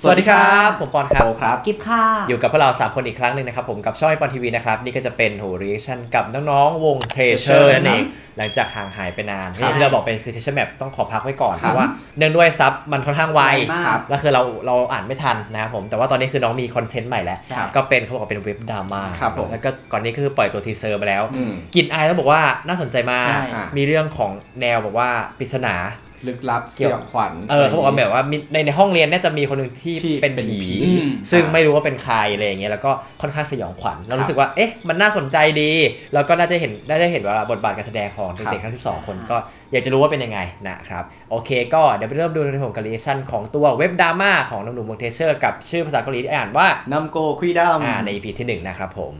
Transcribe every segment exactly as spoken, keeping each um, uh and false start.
สวัสดีครับผมปอนครับครับกิฟค่ะอยู่กับพวกเราสามคนอีกครั้งหนึ่งนะครับผมกับช่องปอนทีวีนะครับนี่ก็จะเป็นโหรีแอคชั่นกับน้องๆวง Treasure นั่นเองหลังจากห่างหายไปนานที่เราบอกไปคือ Treasure Map ต้องขอพักไว้ก่อนเพราะว่าเนื่องด้วยซับมันค่อนข้างไวแล้วคือเราเราอ่านไม่ทันนะครับผมแต่ว่าตอนนี้คือน้องมีคอนเทนต์ใหม่แล้วก็เป็นเขาบอกเป็นเว็บดราม่าแล้วก็ก่อนนี้ก็คือปล่อยตัวทีเซอร์ไปแล้วกลิ่นอายต้องบอกว่าน่าสนใจมากมีเรื่องของแนวแบบว่าปริศนาลึกลับเสี่ยงขวัญเออเขาบอกว่าแบบว่าในในห้องเรียนน่าจะมีคนหนึ่งที่เป็นผีซึ่งไม่รู้ว่าเป็นใครอะไรอย่างเงี้ยแล้วก็ค่อนข้างสยองขวัญเรารู้สึกว่าเอ๊ะมันน่าสนใจดีแล้วก็น่าจะเห็นได้ได้เห็นว่าบทบาทการแสดงของเด็กๆทั้งสิบสองคนก็อยากจะรู้ว่าเป็นยังไงนะครับโอเคก็เดี๋ยวไปเริ่มดูในผมกับรีแอคชั่นของตัวเว็บดราม่าของหนุ่มๆวง Treasure กับชื่อภาษาเกาหลีที่อ่านว่านัมโกคุยดัมอ่าใน อี พี ที่หนึ่งนะครับผม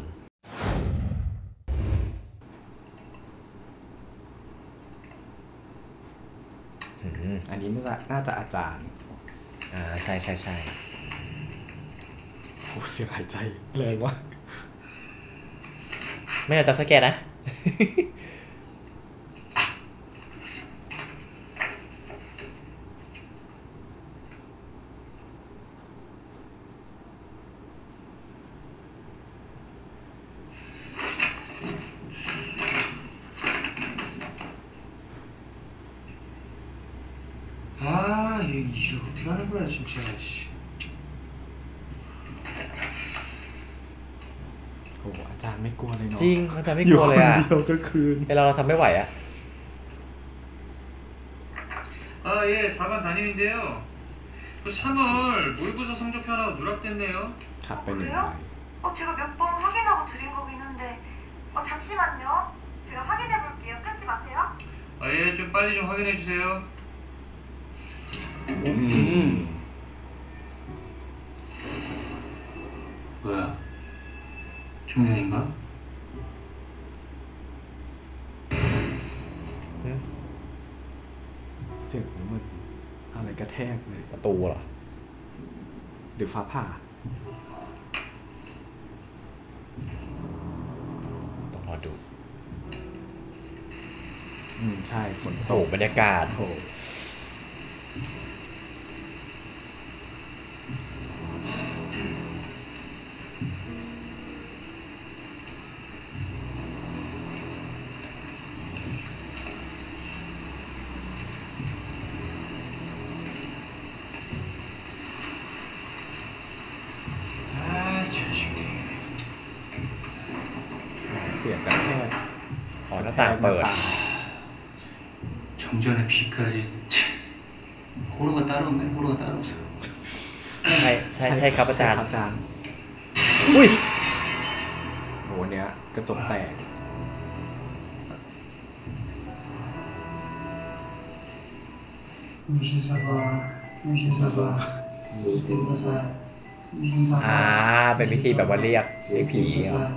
อันนี้น่าจะน่าจะอาจารย์อ่าใช่ใช่ใช่โอ้เสียงหายใจแรงวะไม่เอาจะสแกนนะโอ้อาจารย์ไม่กลัวเลยเนาะจริงอาจารย์ไม่กลัวเลยอ่ะอยู่คนเดียวก็คืนเราเราทำไม่ไหวอ่ะ 아, 예, 사관 담임인데요. 그 삼월 모의고사 성적표 하나 누락됐네요. 그래요? 어, 제가 몇 번 확인하고 드린 거긴 한데 어, 잠시만요. 제가 확인해 볼게요. 끊지 마세요. 아, 예, 좀 빨리 좀 확인해 주세요. 음. 뭐야? 청년인가? 응? เสียงเหมือนอะไรกระแทกเลยประตูเหรอหรือฟ้าผ่าต้องรอดูอืมใช่ฝนตกบรรยากาศโหเสียงกระแทกอ๋อหน้าต่างเปิด 정전에 비까지 호러가 따로 없네. 호러가 따로 없어. ใช่ใช่ใช่ครับอาจารย์อาจารย์อุ้ยโหเนี้ยกระจกแตกอ่าเป็นวิธีแบบว่าเรียกเรียกผี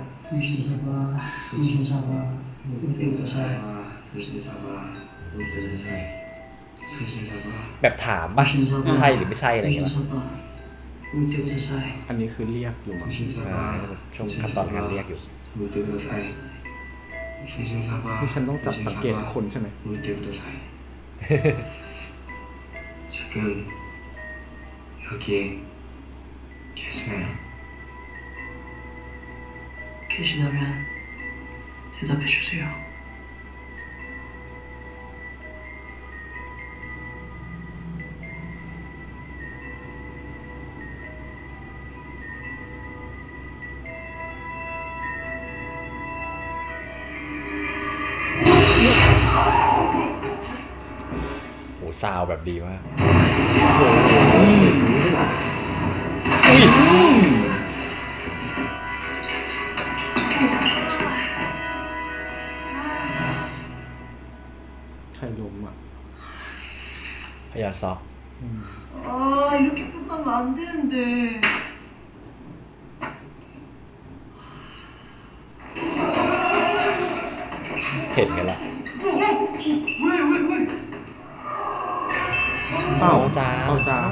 แบบถามป่ะใช่หรือไม่ใช่อะไรอย่างเงี้ยอันนี้คือเรียกอยู่มั้งช่วงขั้นตอนการเรียกอยู่ที่ฉันต้องจับสังเกตคนใช่ไหม 계시나면대답해주세요 โอ้ซาวแบบดีมากใครล้มอ่ะพยานซอก 아 이렇게 끝나면 안 되는데 เห็นกันละ 왜왜왜 อ้าวจางเอาจาง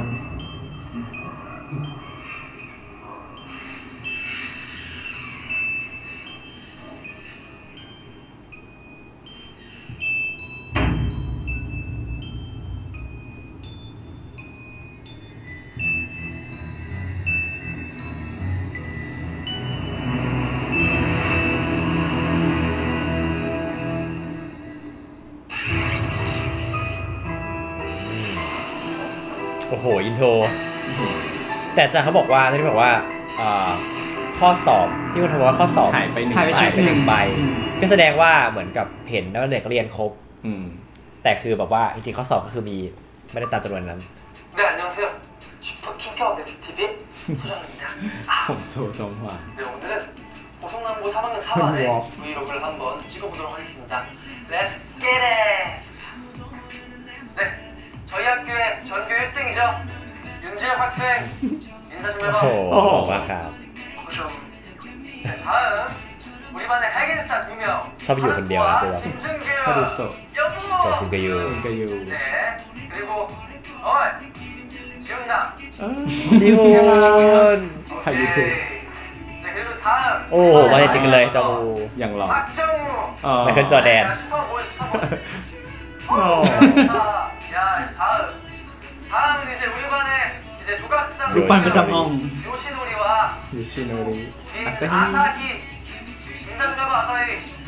โอ้โหอินโทรแต่อาจารย์เขาบอกว่าที่บอกว่าอ่าข้อสอบที่คุณทบอกว่าข้อสอบหายไปหนึ่งหายไปใบหนึ่งใบก็แสดงว่าเหมือนกับเห็นว่าเด็กเรียนครบอืมแต่คือแบบว่าจริงๆข้อสอบก็คือมีไม่ได้ตามจำนวนนั้น 네 안녕하세요. 슈퍼 킹카오 웹티비의 소장입니다. ผมโซจงหวาน 네 오늘은 고성남고 삼 학년 사 반의 우와. 브이로그를 한번 찍어보도록 하겠습니다. Let's get it. 네 저희 학교의 전교 일 승이죠. 윤재혁 학생 인사 좀 โอ้โห 해봐. บอกว่าครับ 고정. 네 다음 우리 반의 핵인스타 두 명. 섭이 근데요, 제가. 김준규. ถ้าดูจบจบ 여보. จิงกะยูก็อยู่ 네 그리고 어이 지훈나. จิวอน 오케이. 네 그리고 다음. โอ้โหมาติดกันเลยจอมูอย่างหล่อ 박정우. อ๋อไมเคิลจอร์แดน 야, 스파 보여줘, 스파 보여줘. 어. 야, 다음. 다음은 이제 우리 반의 이제 조각상 육반 배짱ong. 요시노리와 ยูชิโนริ 이 อาซาฮิ 아사히. 인사 좀 해봐, 아사히.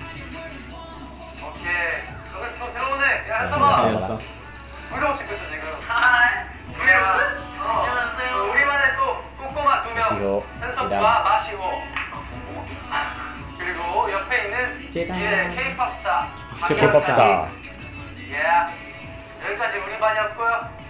오케이. 여기 또 들어오네. 야, 현서봐. เดี๋ยวซะ 브이로그 찍고 있어, 지금. 하이. 브이로그? 안녕하세요. 우리 반에 또 꼬꼬마 두 명. 마시호. 현석과 마시호. 그리고 옆에 있는 제가. 이제 K-팝 스타. K-팝 스타. 예. 여기까지 우리 반이었고요.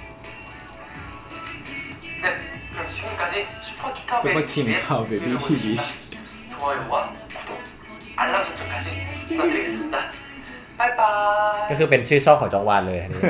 네. 그럼 지금까지 슈퍼키카 ซูเปอร์คิมเข้าเบบี้ทีวี 좋아요와 구독, 알람 설정까지 부탁드리겠습니다. 바이바이. ก็คือเป็นชื่อช่องของจองวานเลยอันนี้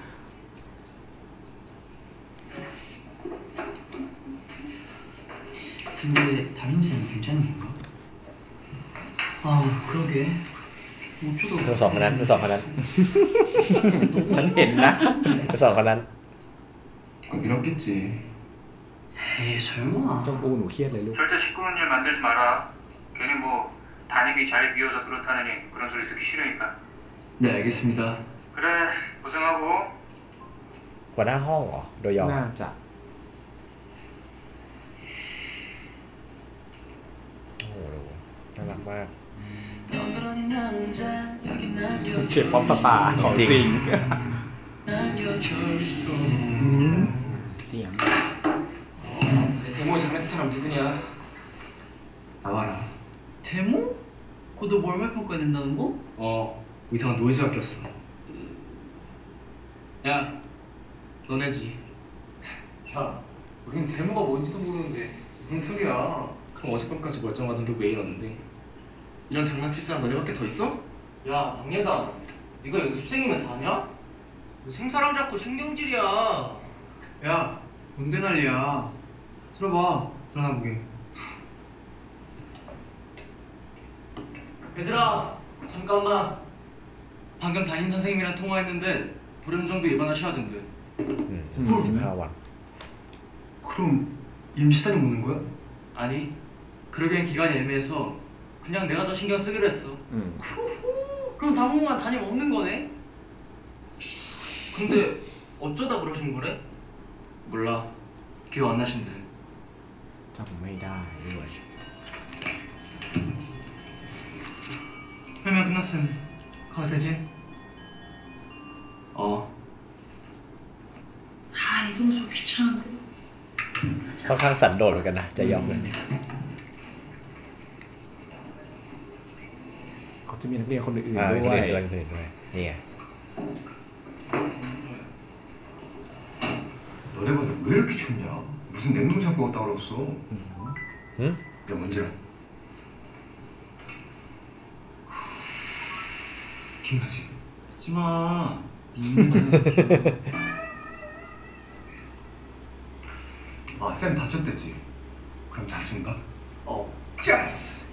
근데 담임쌤은 괜찮은 건가? 아 그러게 어쩌다 ทั้งสองคนนั้นทั้งสองคนนั้นฉันเห็นนะทั้งสองคนนั้น 아, 밀었겠지. 에이 설마 จงอูหนูเครียดเลยลูก 절대 시끄러운 일 만들지 마라. 괜히 뭐 담임이 자리 비워서 그렇다느니 그런 소리 듣기 싫으니까. 네, 알겠습니다. 그래 고생하고. หัวหน้าห้องเหรอโดยองน่าจะโอ้โหน่ารักมากเฉียบป๊อปสตาร์ของจริง เสียง 내 데모 장난친 사람 누구냐? 나와라. 데모? 그것도 월말 평가 낸다는 거? 어, 이상한 노이즈가 꼈어. 야, 너네지. 야, 우린 데모가 뭔지도 모르는데 무슨 소리야? 그럼 어젯밤까지 멀쩡하던 게 왜 이러는데? 이런 장난칠 사람 너네밖에 더 있어? 야, 박예단. 이거 연습생이면 다냐? 너 생사람 잡고 신경질이야. 야 뭔데 난리야 들어봐 드러나 보게 얘들아, 잠깐만. 방금 담임 선생님이랑 통화했는데 불임 정도 위반하셔야 된대. อืมสิบห้าวัน 그럼 임시단이 오는 거야? 아니, 그러기엔 기간이 애매해서 그냥 내가 더 신경 쓰기로 했어. อืม 그럼 당분간 담임 없는 거네? 근데 어쩌다 그러신 거래? 몰라. 기억 안 나신대. จำไม่ได้ด้วย 설명 끝났음. 가도 되지? 어. 아 이동수 귀찮은데 ค่อนข้างสันโดษเหมือนกันนะจะยอมเลยเขาจะมีนักเรียนคนอื่นอ่าๆด้คนวยอื่นด้วยคนอื่นด้วยนี่ไง 너네보다 왜 이렇게 춥냐? 무슨 냉동 샴푸가 따로 없어? 응? 야, 먼지라. 김나지. 하지마 아, 쌤 다쳤댔지? 그럼 자스민가? 어. 짜스!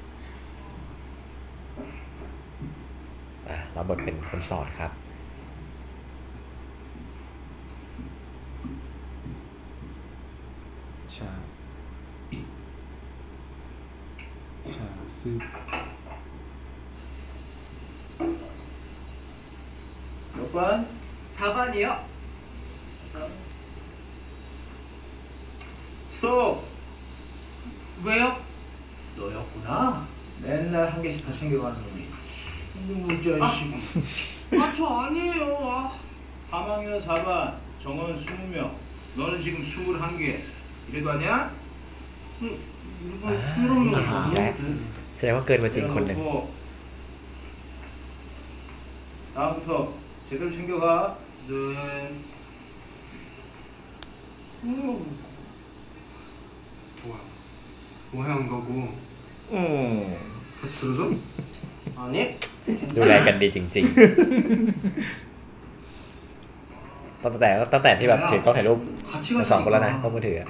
อ่ะรับบทเป็นคนสอนครับชา ชาซึบ 몇 반? 사 반이요? 스톱! 왜요? 너였구나? 맨날 한 개씩 다 챙겨가는 놈이. 이놈의 자식이. 아 저 아니에요 아. 삼 학년 사 반 정원 이십 명. 너는 지금 스물한 개. 이래도 아니야? 응. 이거 아, 스물한 개. และแสดงว่าเกินมาจริงคนหนึ่ง 다음부터 제대로 챙겨가. 네. 뭐야 뭐 해온 거고 응. 같이 들어줘? 아니? ดูแลกันดีจริงๆตั้งแต่ตั้งแต่ที่แบบถือกล้องถ่ายรูป 같이 มาสองคนแล้วนะ 가자니까 กล้องมือถืออะ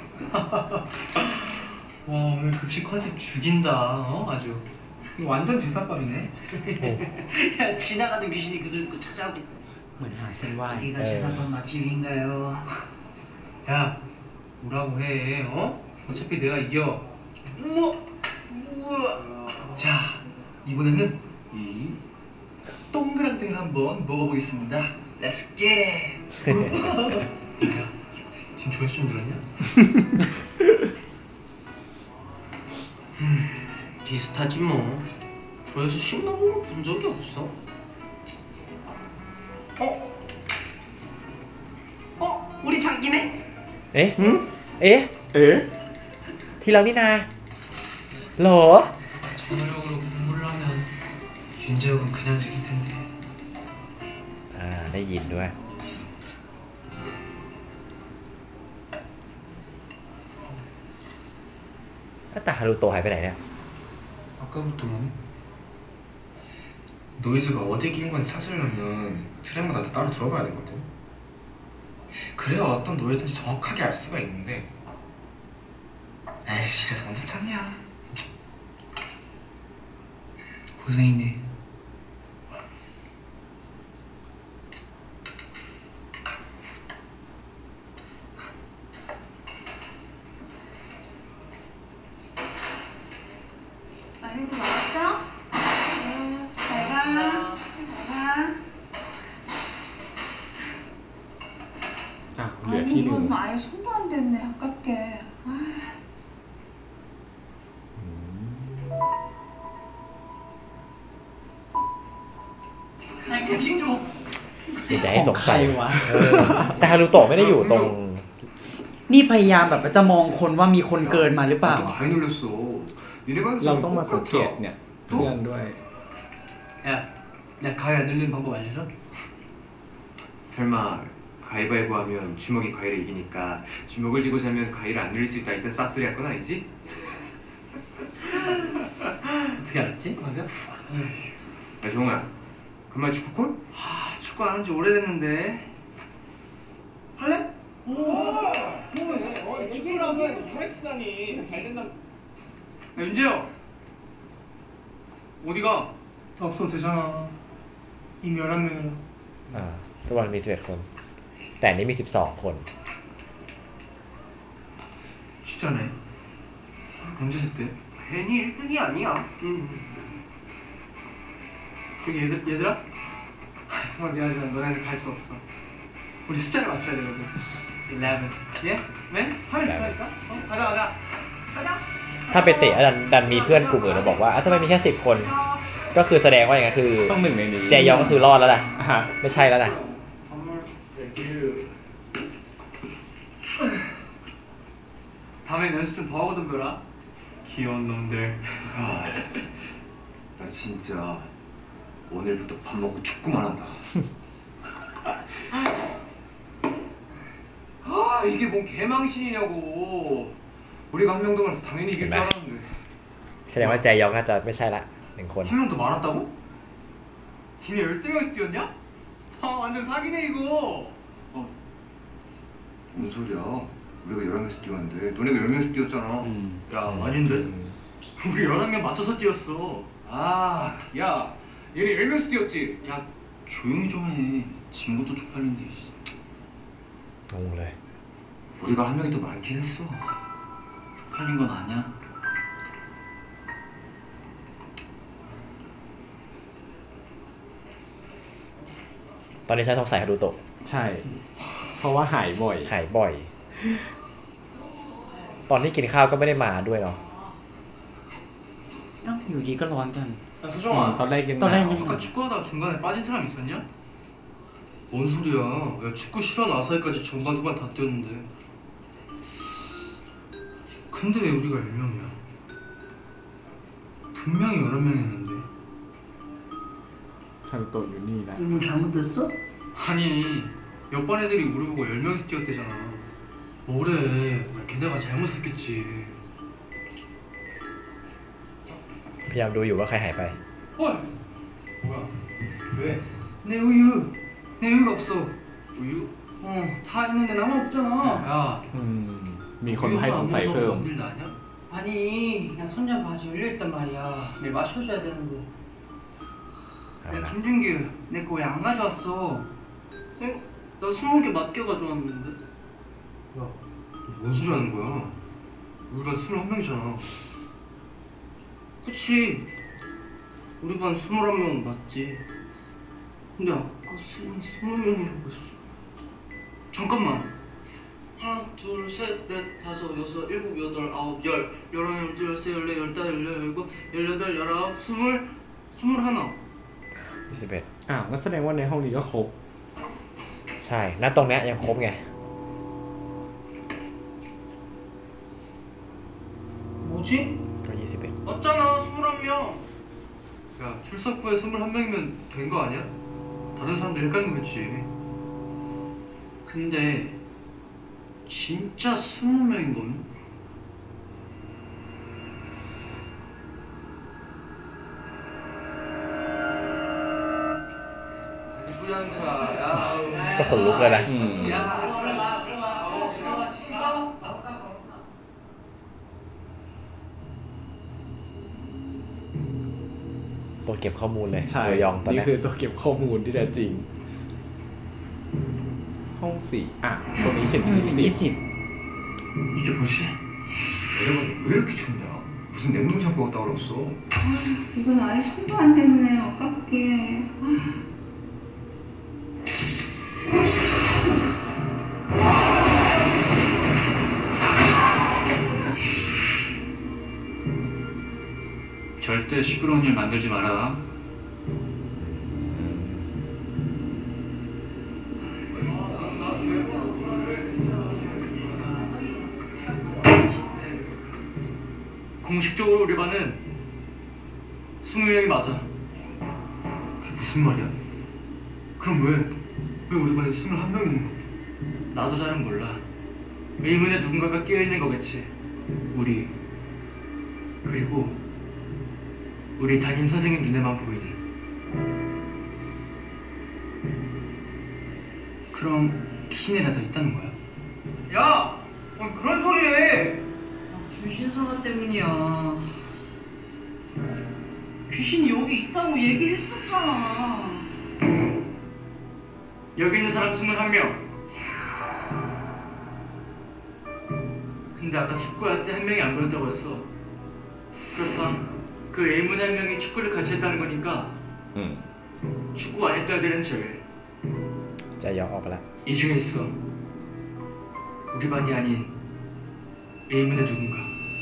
와 오늘 급식 컨셉 죽인다. 어 아주. 이거 완전 제사밥이네 야 지나가는 귀신이 그 소리 듣고 찾아오고. เหมือนหาเส้นไหว้ 여기가 제사밥 맛집인가요? 야 뭐라고 해? 어? 어차피 내가 이겨. 우와 우와. 자 이번에는 이 동그랑땡을 한번 먹어보겠습니다. Let's get it. 인사 지금 조회수 좀 늘었냐? 음, 비슷하지 뭐. 조회수 십 넘은 걸 본 적이 없어. 어? 어? 우리 장기네? เอ๊ะเอ๊ะเอ๊ะที่เรานี่นาเหรอ 저녁으로 공부를 하면 윤재욱은 그냥 즐길 텐데. อ่าได้ยินด้วยแต่ฮารุโตะหายไปไหนเนี่ย 아까부터 노이즈가 어디 낀 건지 찾으려면 트랙마다 다 따로 들어봐야 되거든 그래야 어떤 노이즈인지 정확하게 알 수가 있는데 에이씨 그래서 언제 찾냐 고생이네. 마린이 나왔어? 응. 잘 가. 잘 가. อ่ะเหลือ 아니 ที่หนึ่ง 이건 아예 손도 안 댔네 아깝게. 아, นายเก็บชิงจูมีแต่ให้ขสองงใครสัยวะเออแต่ฮารุโตะไม่ได้อยู่ตรงนี่พยายามแบบว่าจะมองคนว่ามีคนเกินมาหรือเปล่า 또 가위 눌렸어 니네가 เราต้องมาสังเกตเนี่ยเพื่อนด้วย 야, 나 가위 안 눌리는 방법 알려줘? 설마 가위바위보 하면 주먹이 가위를 이기니까 주먹을 쥐고 자면 가위를 안 눌릴 수 있다 이딴 쌉소리 할 건 아니지? 어떻게 알았지? 맞아? 야 정우야 간만에 축구콜? 아, 축구 안 한 지 오래됐는데. 할래? 오! 뭐해? 어, 축구라면 혈액순환이 잘 된다. 야, 윤재요! 어디가? 다 없어도 되잖아. 이미 열한 명이라. อ่าทุกวันมีสิบเอ็ดคน แต่อันนี้มีสิบสองคน 진짜네. 언제 됐대? 괜히 일 등이 아니야. 응. 저기 얘들, 얘들아? 정말 미안하지만 너네는 갈 수 없어. 우리 숫자를 맞춰야 되거든. eleven. 예? 네? 하면 된다니까? 어? 가자, 가자. 가자. ถ้าไปเตะดันดันมีเพื่อนกลุ่มอื่นมาบอกว่าอ้าวทำไมมีแค่สิบคน ก็คือแสดงว่าอย่างนั้นคือต้องหนึ่งในนี้เจยองก็คือรอดแล้วนะอ่ะฮะไม่ใช่แล้วนะ 선물 땡큐. 다음엔 연습 좀 더 하고 덤벼라. 귀여운 놈들. 나 진짜 오늘부터 밥 먹고 축구만 한다 아 이게 뭔 개망신이냐고 우리가 한 명 더 많아서 당연히 이길 줄 알았는데 แสดงว่าเจยองน่าจะไม่ใช่ละหนึ่งคน 한 명 더 많았다고? 니네 열두 명이서 뛰었냐? 아 완전 사기네 이거. 뭔 소리야 우리가 열한 명에서 뛰었는데 너네가 열 명에서 뛰었잖아 야 아닌데? 우리 열한 명 맞춰서 뛰었어. 아야 얘네 열 명에서 뛰었지 야 조용히 좀 해. 진 것도 쪽팔린데. งงเลย 우리가 한 명이 더 많긴 했어 쪽팔린 건 아니야. ตอนนี้ฉันสงสัยฮารุโตะใช่ เพราะว่าหายบ่อยหายบ่อย ตอนที่กินข้าวก็ไม่ได้มาด้วยเนาะเอ้าอยู่ดีก็ร้อนกัน 야 อืม 소정아. ตอนแรกยังตอนแรกหนาวยัง 아까 축구하다가 중간에 빠진 사람 있었냐? 뭔 소리야? 야 축구 실현 아사히까지 전반 후반 다 뛰었는데. 근데 왜 우리가 열 명이야? 분명히 여러 명이었는데. ฮารุโตะอยู่นี่นะ 뭘 잘못했어? 아니 몇 반 애들이 우리 보고 열 명이서 뛰었대잖아. 뭐래? 걔네가 잘못했겠지. พยายามดูอยู่ว่าใครหายไป 헐! 뭐야? 왜? 내 우유. 내 우유가 없어. 우유? 어, 다 있는데 나만 없잖아. 야, อืมมีคนให้สงสัยเพิ่ม 원딜도 아니야? 아니, 나 손잡 아직 열려있단 말이야. 내일 마셔줘야 되는데. 야, 김준규, 내 거 왜 안 가져왔어? 에? 나 스무 개 맞게 가져왔는데. 야, 뭔 소리 하는 거야? 우리 반 스물한 명이잖아. 그치. 우리 반 스물한 명 맞지. 근데 아까 쌤이 스물 명이라고 했어. 잠깐만. 하나, 둘, 셋, 넷, 다섯, 여섯, 일곱, 여덟, 아홉, 열, 열하나, 열둘, 열세, 열네, 열다섯, 열여덟, 열일곱, 열여덟, 열아홉, 스물, 스물하나. ยี่สิบเอ็ดอ้าวก็แสดงว่าในห้องนี้ก็ครบใช่ณตรงเนี้ยยังครบไง 뭐지? ก็ยี่สิบเอ็ด 맞잖아, 스물한 명. 야, 출석 후에 스물한 명이면 된 거 아니야? 다른 사람들 헷갈린 거겠지. 근데 진짜 스무 명인 거면? 누구야? ก็ขนลุกเลยนะอืม 야, 들어가, 들어가. 들어가, 들어가. ตัวเก็บข้อมูลเลยใช่ตัวยองตอนนี่เนี้ยคือตัวเก็บข้อมูลที่แท้จริง ห้องสี่อ่ะตรงนี้เขียนที่สิยี่บสิบ 이게 뭐지? 여러분 왜 이렇게 춥냐? 무슨 냉동 창고 갔다 오랬어? 이건 아예 손도 안 댔네. 아깝게. 아. 절대 시끄러운 일 만들지 마라. 공식적으로 우리 반은 스무 명이 맞아. 그게 무슨 말이야? 그럼 왜? 왜 우리 반에 스물한 명 있는 건데? 나도 잘은 몰라. 의문에 누군가가 끼어있는 거겠지. 우리 그리고 우리 담임 선생님 눈에만 보이는. 그럼 귀신이라도 있다는 거야? 야! 뭔 그런 소리 해! 불신사가 때문이야. 귀신이 여기 있다고 얘기했었잖아. 여기 있는 사람 스물한 명. 근데 아까 축구할 때 한 명이 안 보였다고 했어. 그렇다면 그 의문 한 명이 축구를 같이 했다는 거니까 อืม 축구 안 했던 애들은 제외. จะยองออกไปละ 이 중에 있어. 우리 반이 아닌 의문의 누군가.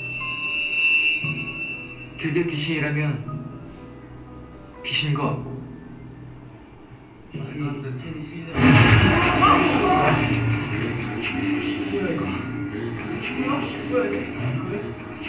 그게 귀신이라면 귀신인 것 같고. 뭐야 이거? 뭐야? 뭐야 이게? 그래?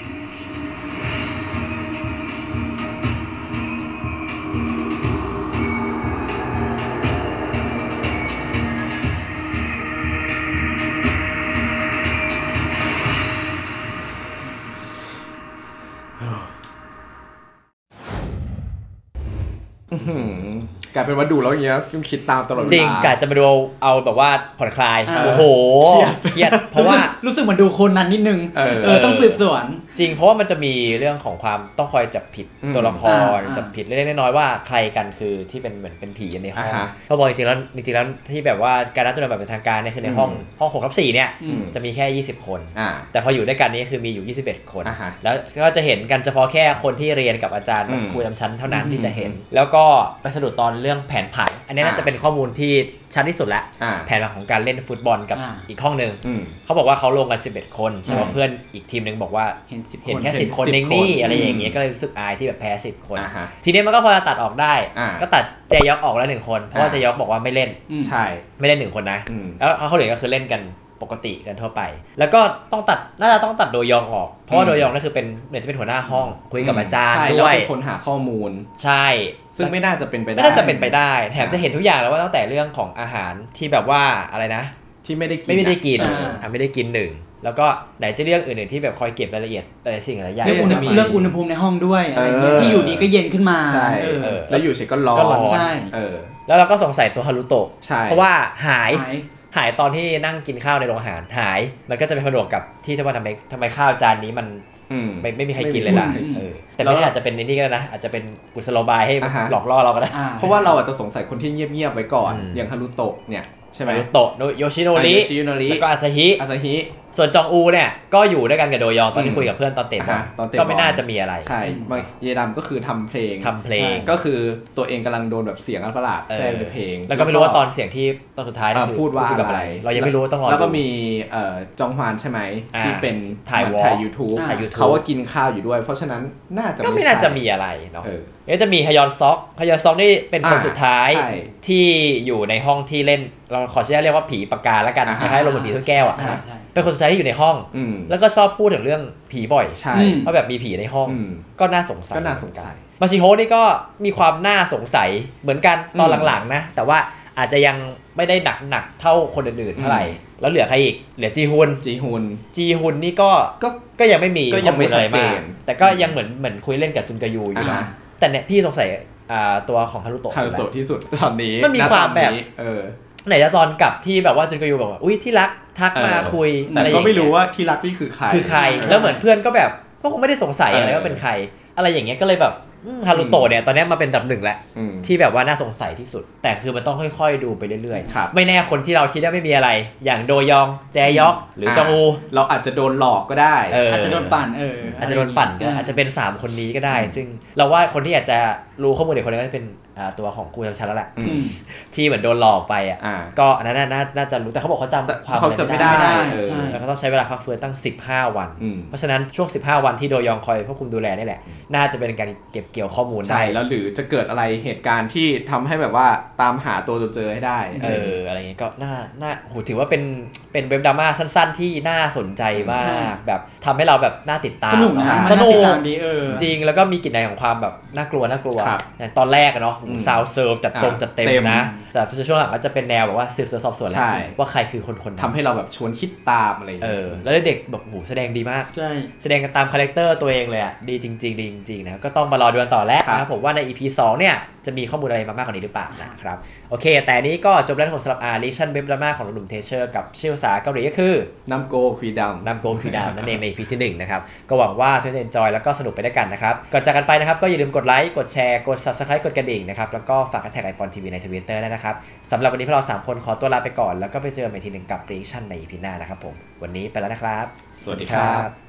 กลายเป็นว่าดูแล้วอย่างเงี้ยต้องคิดตามตลอดเวลาจริงกะจะมาดูเอาแบบว่าผ่อนคลายอ่าโอ้โหเครียดเพราะว่ารู้สึกเหมือนดูคนนั้นนิดนึงเออเออต้องสืบสวนจริงเพราะว่ามันจะมีเรื่องของความต้องคอยจับผิดอืมตัวละครอ่าจับผิดเล็กๆน้อยๆว่าใครกันคือที่เป็นเหมือนเป็นผีในห้องอ่าฮะเขาบอกจริงๆแล้วจริงๆแล้วที่แบบว่าการนัดตัวแบบเป็นทางการเนี่ยคือในห้องอืมห้องหกทับสี่เนี่ยอืมจะมีแค่ยี่สิบคนอ่าแต่พออยู่ด้วยกันนี้คือมีอยู่ยี่สิบเอ็ดคนอ่าฮะแล้วก็จะเห็นกันเฉพาะแค่คนที่เรียนกับอาจารย์อืมครูประจำชั้นเท่านั้นอืมที่จะเห็น แล้วก็ไปสะดุดตอนเรื่องแผนผังอันนี้น่าอ่าจะเป็นข้อมูลที่ชัดที่สุดแล้วอ่าแผนผังของการเล่นฟุตบอลกับอ่าอีกห้องหนึ่งอืมเขาบอกว่าเขาลงกันสิบเอ็ดคนใช่ไหมอืมเพื่อนอีกทีมหนึ่งบอกว่าเห็นสิบเห็นคนแค่เห็นสิบคนสิบเองคนนี่อะไรอย่างเงี้อืยมก็เลยรู้สึกอายที่แบบแพ้สิบคนอ่าฮะทีนี้มันก็พอจะตัดออกได้อ่าก็ตัดเจยอกออกแล้วหนึ่งคนเพราะว่าอ่าเจยอกบอกว่าไม่เล่นอืมใช่ไม่เล่นหนึ่งคนนะอืมแล้วเขาเหลือก็คือเล่นกันปกติกันทั่วไปแล้วก็ต้องตัดน่าจะต้องตัดโดยองออกเพราะว่าโดยองนั่นคือเป็นเหมือนจะเป็นหัวหน้าห้องคุยกับอาจารย์ด้วยเป็นคนหาข้อมูลใช่ซึ่งไม่น่าจะเป็นไปได้ไม่น่าจะเป็นไปได้แถมจะเห็นทุกอย่างแล้วว่าตั้งแต่เรื่องของอาหารที่แบบว่าอะไรนะที่ไม่ได้กินไม่ได้กินอ่าไม่ได้กินหนึ่งแล้วก็ไหนจะเรื่องอื่นๆที่แบบคอยเก็บรายละเอียดอะไรสิ่งอะไรอย่างเรื่องเรื่องอุณหภูมิในห้องด้วยอะไรเงี้ยที่อยู่ดีก็เย็นขึ้นมาใช่แล้วอยู่เฉยก็ร้อนใช่แล้วเราก็สงสัยตัวฮารุโตะเพราะว่าหายหายตอนที่นั่งกินข้าวในโรงอาหารหายมันก็จะไปผนวกกับที่ที่ว่าทำไมทำไมข้าวจานนี้มันไม่ไม่มีใครกินเลยล่ะแต่ไม่ได้อาจจะเป็นนี่ก็ได้นะอาจจะเป็นกุศโลบายให้หลอกล่อเราก็ได้เพราะว่าเราอาจจะสงสัยคนที่เงียบๆไว้ก่อนอย่างฮารุโตะเนี่ยใช่ไหมฮารุโตะโยชิโนริแล้วก็อาซาฮิอาซาฮิส่วนจองอูเนี่ยก็อยู่ด้วยกันกับโดยองตอนที่คุยกับเพื่อนตอนเตะบอลก็ไม่น่าจะมีอะไรใช่เยดามก็คือทำเพลงทำเพลงก็คือตัวเองกำลังโดนแบบเสียงอันประหลาดแทรกในเพลงแล้วก็ไม่รู้ว่าตอนเสียงที่ตอนสุดท้ายคือพูดว่าอะไรเรายังไม่รู้ต้องรอแล้วก็มีจองฮวานใช่ไหมที่เป็นถ่ายวอล์กยูทูบเขาก็กินข้าวอยู่ด้วยเพราะฉะนั้นน่าจะก็ไม่น่าจะมีอะไรเนาะเอ๊ะจะมีฮยอนซอกฮยอนซอกนี่เป็นคนสุดท้ายที่อยู่ในห้องที่เล่นเราขอชื่อเรียกว่าผีปากกาแล้วกันคล้ายๆโรบอทผีถ้วยแก้วอ่ะเป็นคนสุดท้ายที่อยู่ในห้องแล้วก็ชอบพูดถึงเรื่องผีบ่อยว่าแบบมีผีในห้องก็น่าสงสัยก็น่าสงสัยมาชิโฮะนี่ก็มีความน่าสงสัยเหมือนกันตอนหลังๆนะแต่ว่าอาจจะยังไม่ได้หนักหนักเท่าคนอื่นๆเท่าไหร่แล้วเหลือใครอีกเหลือจีฮุนจีฮุนจีฮุนนี่ก็ก็ยังไม่มีก็ยังไม่ชัดเจนแต่ก็ยังเหมือนเหมือนคุยเล่นกับจุนกายูอยู่นะแต่เนี่ยพี่สงสัยตัวของฮารุโตะฮารุโตะที่สุดตอนนี้มันมีความแบบไหนจะตอนกลับที่แบบว่าจุนกายูบอกว่าอุ้ยที่รักทักมาคุยอะไรอย่างเงี้ยก็ไม่รู้ว่าที่รักนี่คือใครคือใครแล้วเหมือนเพื่อนก็แบบก็คงไม่ได้สงสัยอะไรว่าเป็นใครอะไรอย่างเงี้ยก็เลยแบบฮารุโตะเนี่ยตอนนี้มาเป็นอันดับหนึ่งแล้วที่แบบว่าน่าสงสัยที่สุดแต่คือมันต้องค่อยๆดูไปเรื่อยๆไม่แน่คนที่เราคิดว่าไม่มีอะไรอย่างโดยองแจยอกหรือจองอูเราอาจจะโดนหลอกก็ได้อาจจะโดนปั่นเอออาจจะโดนปั่นก็อาจจะเป็นสามคนนี้ก็ได้ซึ่งเราว่าคนที่อาจจะรู้ข้อมูลเด็กคนนี้เป็นตัวของครูจำชันแล้วแหละที่เหมือนโดนหลอกไปอ่ะก็อันนั้นน่าจะรู้แต่เขาบอกเขาจำความไม่ได้แล้วเขาต้องใช้เวลาพักฟื้นตั้งสิบห้าวันเพราะฉะนั้นช่วงสิบห้าวันที่โดยองคอยควบคุมดูแลนี่แหละน่าจะเป็นการเก็บเกี่ยวข้อมูลได้แล้วหรือจะเกิดอะไรเหตุการณ์ที่ทำให้แบบว่าตามหาตัวจนเจอให้ได้เอออะไรเงี้ยก็น่าน่าโหถือว่าเป็นเป็นเว็บดราม่าสั้นๆที่น่าสนใจมากแบบทำให้เราแบบน่าติดตามสนุกสนุกจริงแล้วก็มีกลิ่นอายของความแบบน่ากลัวน่ากลัวตอนแรกเนาะซาวเซิร์ฟจัดตรงจัดเต็มนะแต่ช่วงหลังก็จะเป็นแนวแบบว่าสืบสวนสอบสวนแล้วว่าใครคือคนคนทำให้เราแบบชวนคิดตามอะไรเออแล้วเด็กแบบโหแสดงดีมากใช่แสดงกันตามคาแรคเตอร์ตัวเองเลยอ่ะดีจริงๆดีจริงๆนะก็ต้องมารอดูกันต่อแล้วนะผมว่าใน อี พี สองเนี่ยจะมีข้อมูลอะไรมากกว่านี้หรือเปล่านะครับโอเคแต่นี้ก็จบแล้วผมสำหรับอาร์ลิชั่นเว็บดราม่าของหนุ่มเทเชอร์กับชื่อภาษาเกาหลีก็คือนัมโกคุยดำนัมโกคุยดำนั่นเองใน อี พี ที่หนึ่งนะครับก็หวังว่าทุกท่านเอนจอยแล้วก็สนุกไปด้วยกันนะครับก่อนจากกันไปนะครับก็อย่าลืมกดไลค์กดแชร์กด ซับสไครบ์ กดกระดิ่งนะครับแล้วก็ฝากแท็กไอปอนทีวีใน ทวิตเตอร์ ได้นะครับสำหรับวันนี้พวกเราสามคนขอตัวลาไปก่อนแล้วก็ไปเจอกันอีกทีหนึ่งกับรีชั่นใน อี พี หน้านะครับผมวันนี้ไปแล้วนะครับสวัสดีครับ